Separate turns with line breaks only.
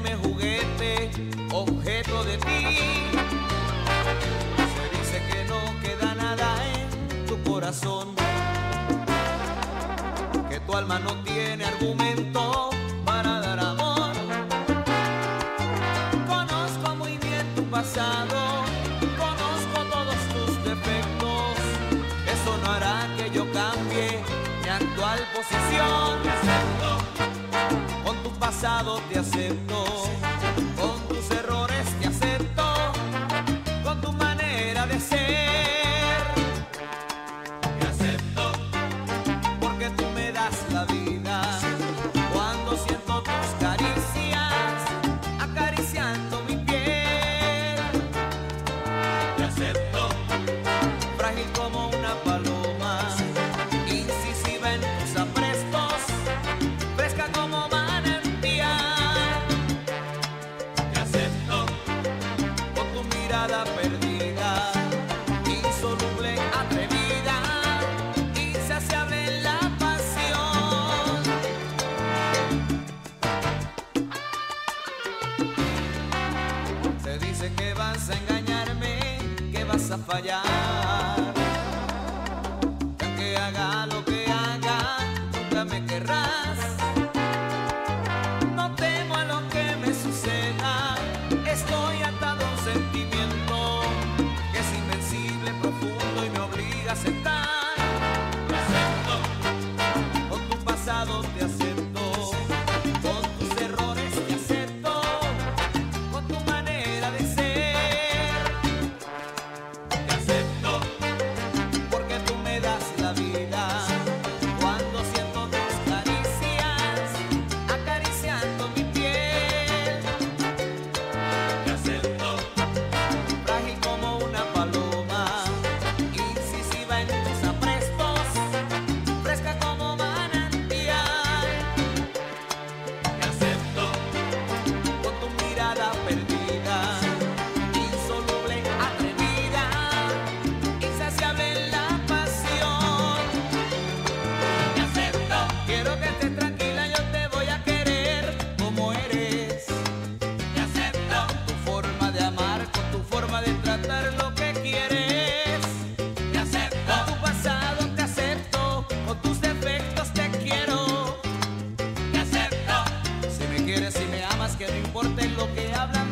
hacerme juguete, objeto de ti. Se dice que no queda nada en tu corazón, que tu alma no tiene argumento para dar amor. Conozco muy bien tu pasado, conozco todos tus defectos. Eso no hará que yo cambie mi actual posición. Te acepto, con tu pasado te acepto, con tus errores te acepto, con tu manera de ser. Te acepto, porque tú me das la vida cuando siento tus caricias acariciando mi piel. Te acepto, frágil como una paloma, incisiva en tus aprestos, fresca como manantial. Te acepto, con tu mirada perdida, insoluble, atrevida, insaciable en la pasión. Se dice que vas a engañarme, que vas a fallar, que aunque haga lo que haga, nunca me querrás. No temo a lo que me suceda, estoy atado a un sentimiento que es invencible, profundo y me obliga a aceptar. Te acepto, con tu pasado te acepto, con tus errores te acepto, con tu manera de ser. Te acepto, porque tú me das la vida cuando siento tus caricias acariciando mi piel. Te acepto, frágil como una paloma, incisiva en tus aprestos, fresca como manantial. Te acepto, con tu mirada perdida, insoluble, atrevida, insaciable en la pasión. Te acepto, quiero que estés tranquila, yo te voy a querer como eres. Te acepto, con tu forma de amar, con tu forma de tratar lo que quieres. Te acepto, con tu pasado te acepto, con tus defectos te quiero. Te acepto, si me quieres, si me amas, que no importe lo que hablas.